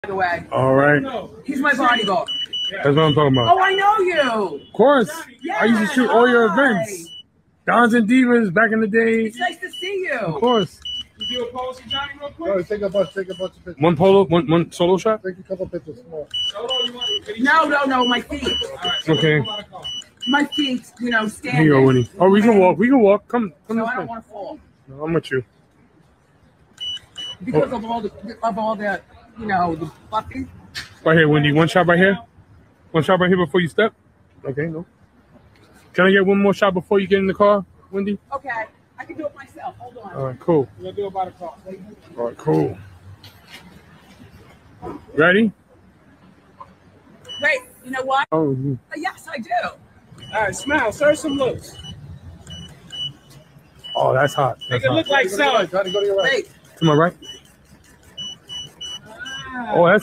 by the way. All right. He's my bodyguard. That's what I'm talking about. Oh, I know you. Of course. Yeah, I used to shoot all your events. Dons and Divas back in the day. It's nice to see you. Of course. You do a pose for Johnny real quick? No, take a bunch of pictures. One polo, one solo shot? Take a couple pictures. Solo, you want? No, my feet. Right, okay. My feet, standing. Here you go, Winnie. Oh, we can walk. We can walk. Come No, this I way. don't want to fall. No, I'm with you. Because of all the, the fluffy. Right here, Wendy. One shot right here. One shot right here before you step. Okay, no. Can I get one more shot before you get in the car, Wendy? Okay, I can do it myself. Hold on. All right, cool. We'll do it by the car. All right, cool. Ready? Wait, you know what? Oh, Yes, I do. All right, smile. Serve some looks. oh, that's hot. Make That's it look hot. like salad. Johnny, go to your right. Wait. To my right. Oh, that's